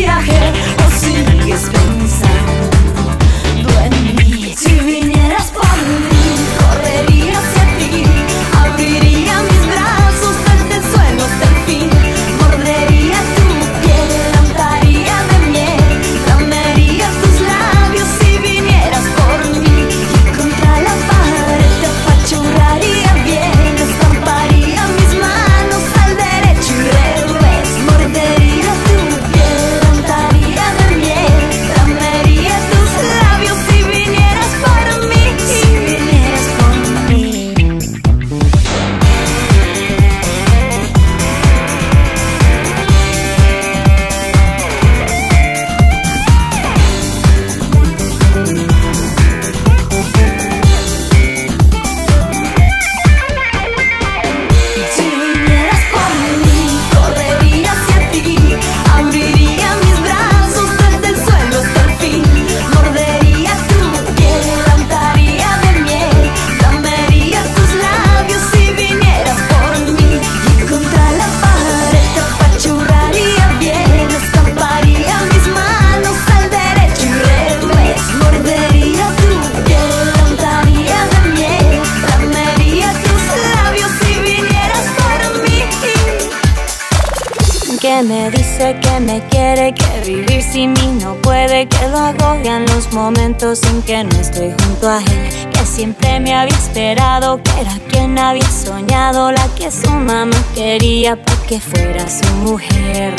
viaje o sigues pensando en mí. Si vinieras por mí, correría hacia ti, abriría mis brazos desde el suelo hasta el fin, mordería tu piel, untaría de miel, lamería tus labios si vinieras por mí, y contra la pared te apachurraría bien, estamparía mis manos al derecho y revés, mordería tu piel, untaría de miel, lamería tus labios si vinieras por mí, si vinieras por mí. Si vinieras por mí, correría hacia ti, abriría mis brazos desde el suelo hasta el fin, mordería tu piel, untaría de miel, lamería tus labios si vinieras por mí, y contra la pared te apachurraría bien, estamparía mis manos al derecho y revés, mordería tu piel, untaría de miel, lamería tus labios si vinieras por mí. Que me dice que me quiere, que vivir sin mí no puede, que lo agobian los momentos en que no estoy junto a él, que siempre me había esperado, que era quien había soñado, la que su mamá quería para que fuera su mujer.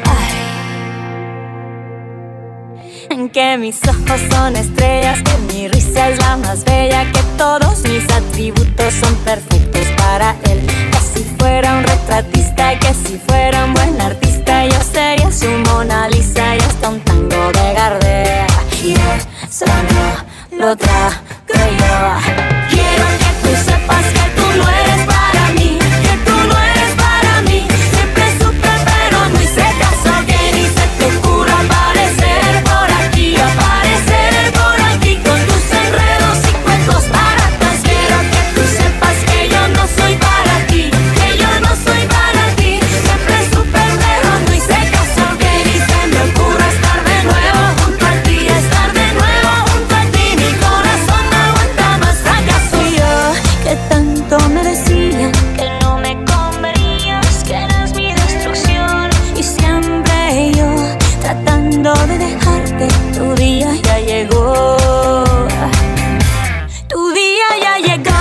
Que mis ojos son estrellas, que mi risa es la más bella, que todos mis atributos son perfectos para él, que si fuera un retratista, que si fuera un buen artista, yo sería su Mona Lisa y hasta un tango de Gardel. Y eso no lo trago yo. Quiero que tú sepas que tú no eres para mí, que tú no eres para mí. Siempre supe pero no hice caso, que ni se te ocurra aparecer por aquí, aparecer por aquí con tus enredos y cuentos baratos. Quiero que tú sepas que yo no soy para ti, que yo no soy para ti. Siempre supe pero no hice caso, que ni se me ocurra estar de nuevo junto a ti, estar de nuevo junto a ti. Mi corazón no aguanta más fracasos. Y yo, que tanto me decían que no me comerías, que eras mi destrucción, y siempre yo tratando de dejarte. Tu día ya llegó, tu día ya llegó.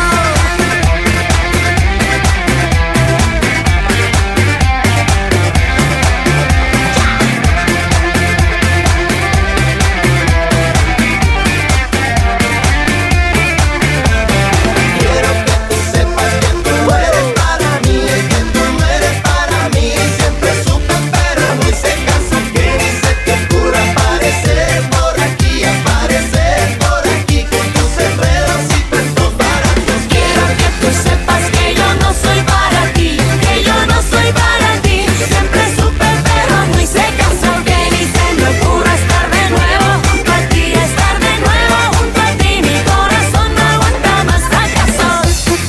Quiero que tú sepas que tú no eres para mí, que tú no eres para mí. Siempre supe pero no hice caso, que ni se te ocurra aparecer por aquí, aparecer por aquí con tus enredos y cuentos baratos. Quiero que tú sepas que yo no soy para ti, que yo no soy para ti. Siempre supe pero no hice caso, que ni se me ocurra estar de nuevo junto a ti, estar de nuevo junto a ti. Mi corazón no aguanta más fracasos.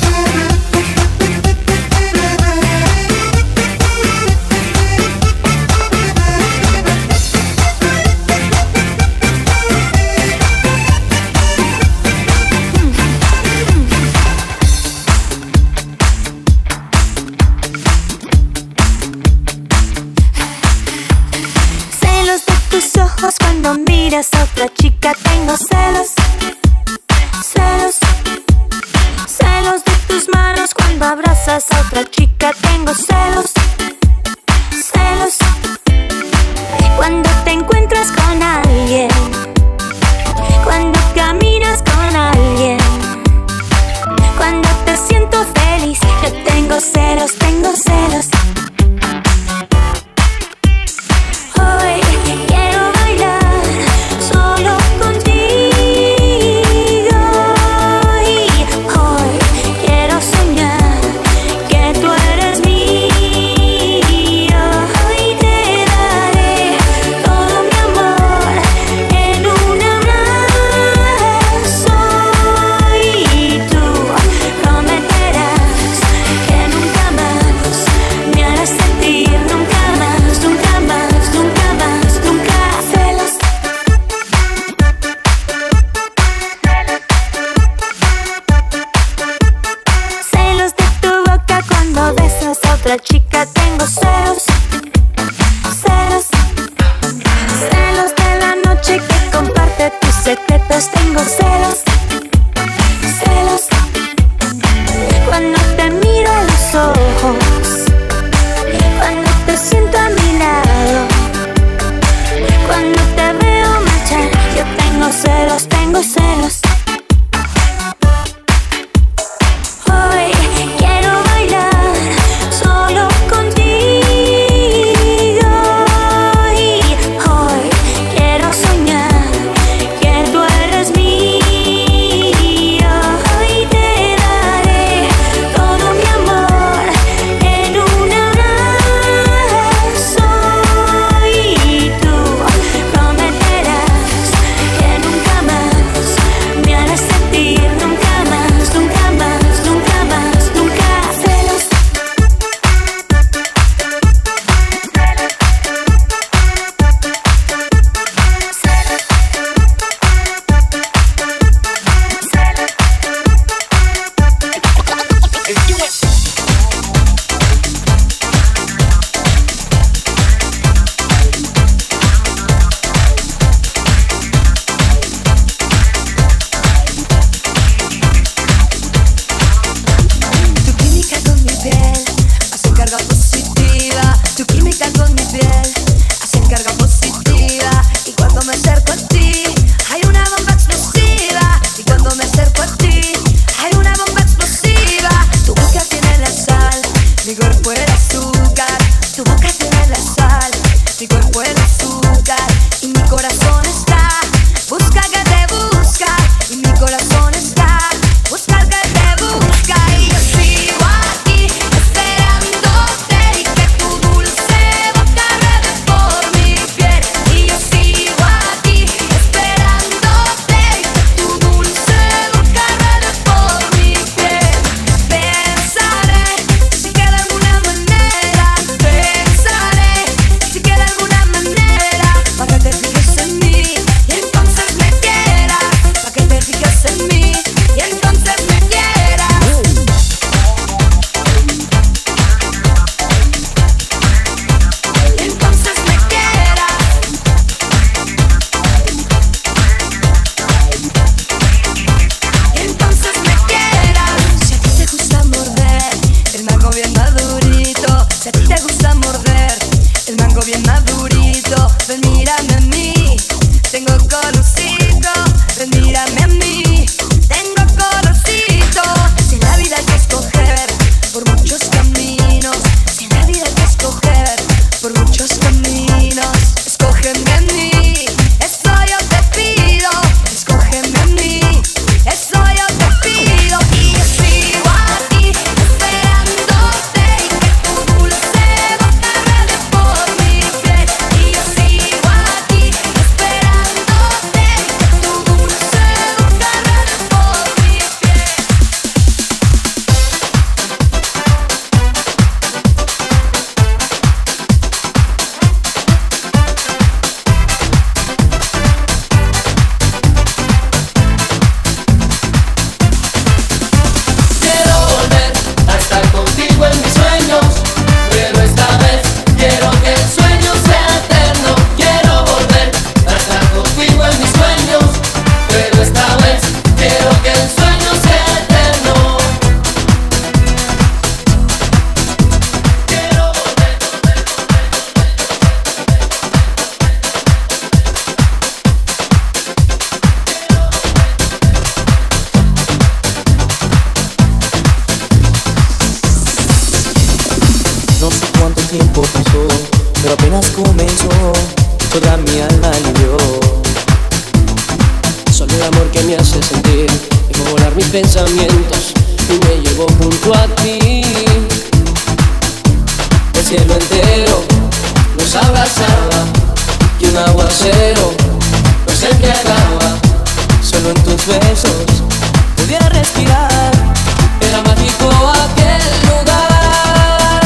Celos de tus ojos cuando miras a otra chica, tengo celos. Celos, celos de tus manos cuando abrazas a otra chica, tengo celos. Celos, cuando te encuentras con alguien, cuando caminas con alguien, cuando te siento feliz, yo tengo celos, tengo celos. Hoy quiero bailar solo contigo, y hoy quiero soñar que tú eres mía. secretos, tengo celos, celos. Cuando te miro a los ojos, cuando te siento a mi lado, cuando te veo marchar, yo tengo celos, tengo celos. Hoy quiero bailar solo contigo y hoy quiero soñar que tú eres mío. Hoy te daré todo mi amor en un abrazo y tú prometerás que nunca más me harás sentir, nunca más, nunca más, nunca más, nunca. Celos. Tu química con mi piel hace carga positiva. Tu química con mi piel hace carga positiva. Y cuando me acerco a ti, hay una bomba explosiva. Y cuando me acerco a ti, hay una bomba explosiva. Tu boca tiene la sal, mi cuerpo el azúcar. Tu boca tiene la sal, mi cuerpo el azúcar. Y mi corazón está, busca que te busca. Y mi corazón está, busca que te busca. Y yo sigo aquí esperándote y que tu dulce boca rede por mi piel. Y yo sigo aquí esperándote y que tu dulce boca rede por mi piel. Pensaré si queda alguna manera, pensaré si queda alguna manera para que te fijes en mí y entonces me quieras, para que te fijes en mí y entonces me quieras. Y entonces me quieras. Y entonces me quieras. Si a ti te gusta morder el mango bien madurito, si a ti te gusta morder el mango bien madurito, ven mírame a mí, tengo colorcito. Ven mírame a mí, tengo colorcito. Si en la vida hay que escoger por muchos caminos, si en la vida hay que escoger por muchos caminos, escógeme a mí, eso yo te pido. Escógeme a mí, eso yo te pido. Y yo sigo aquí esperándote y que tu dulce boca rede por mi piel. Y yo sigo aquí esperándote y que tu dulce boca rede por mi piel. Quiero volver a estar contigo en mis sueños, pero esta vez quiero que el sueño sea eterno. Quiero volver a estar contigo en mis sueños, pero esta vez quiero que el sueño sea eterno. Quiero volver. No sé cuánto tiempo pasó, pero apenas comenzó, toda mi alma alivió. Solo el amor que me hace sentir, dejó volar mis pensamientos y me llevó junto a ti. El cielo entero nos abrazaba y un aguacero nos embriagaba. Solo en tus besos podía respirar, era mágico aquel lugar.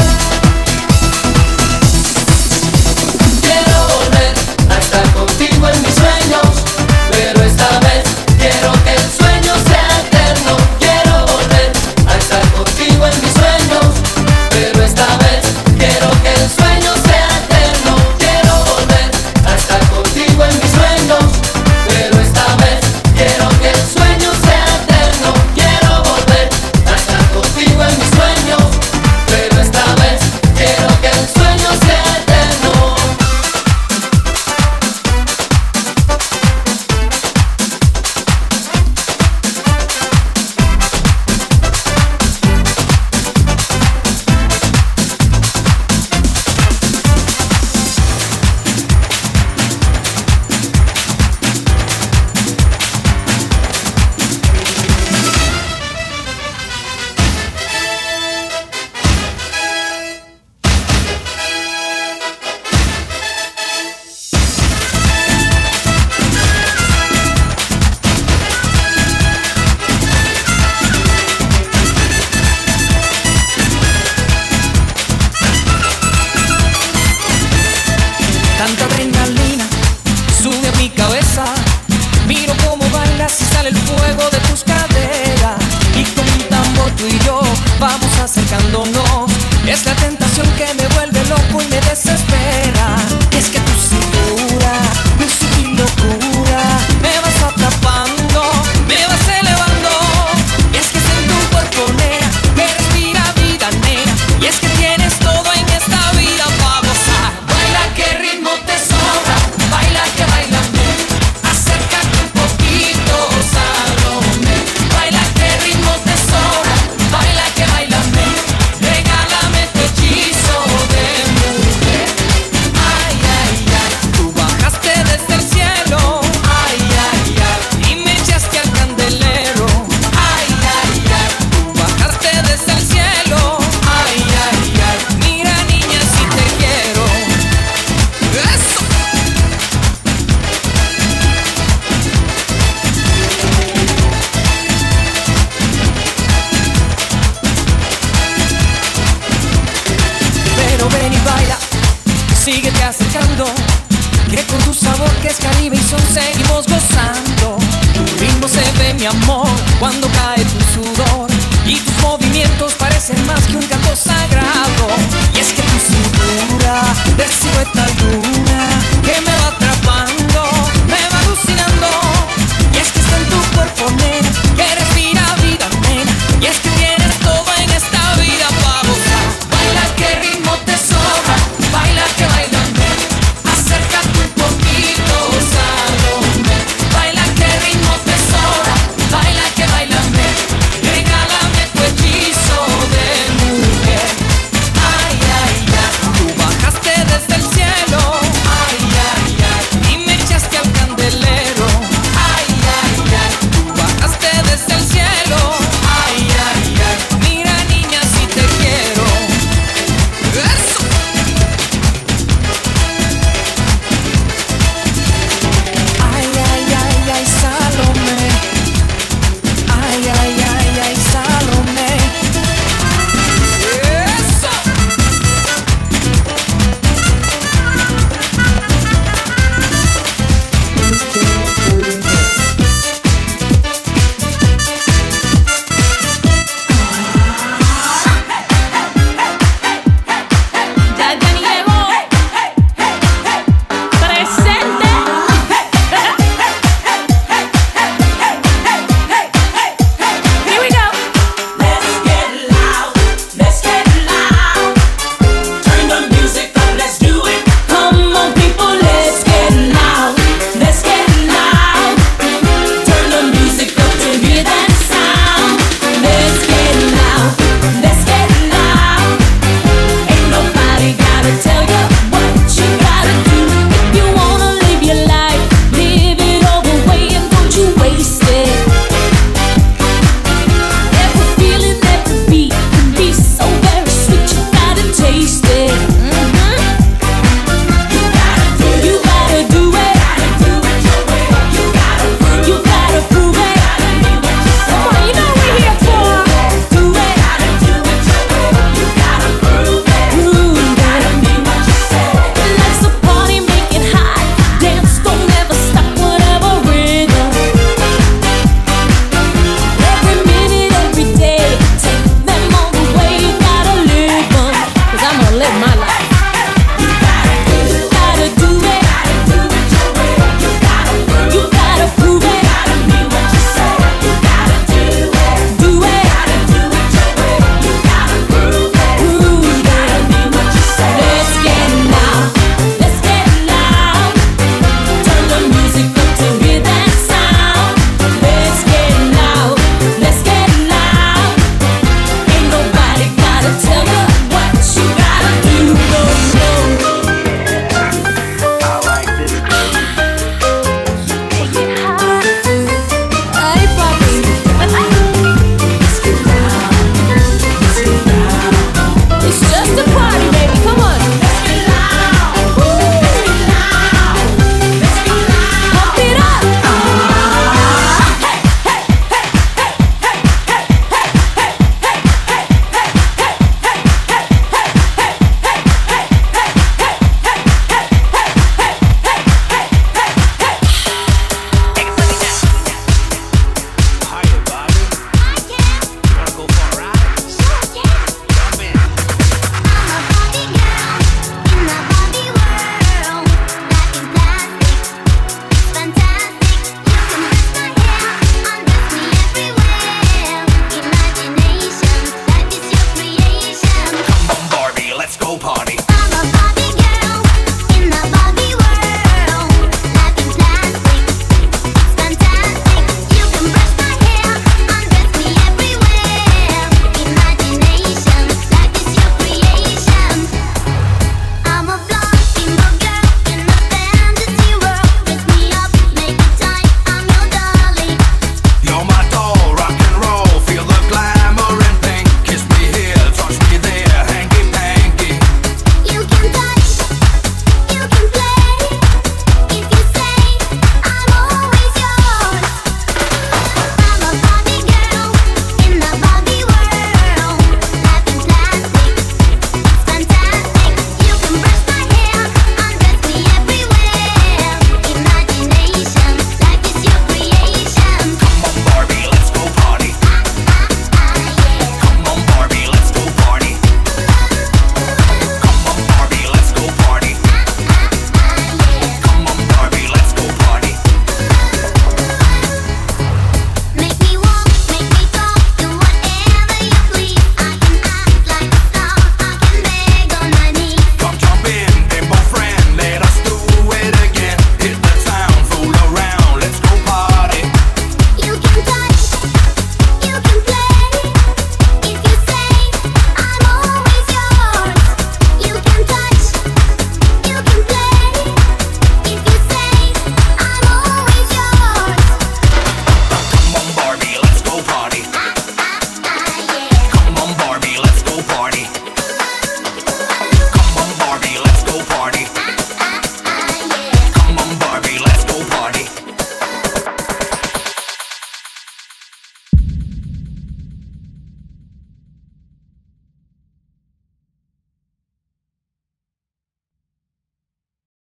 Quiero volver a estar contigo en mis sueños, pero esta vez quiero que el sueño sea eterno. Quiero volver a estar contigo en mis sueños, pero esta vez quiero que el sueño sea eterno. Quiero volver a estar contigo en mis sueños, pero esta vez corazón seguimos gozando. Tu ritmo se ve, mi amor, cuando cae tu sudor, y tus movimientos parecen más que un canto sagrado. Y es que tu cintura de silueta dura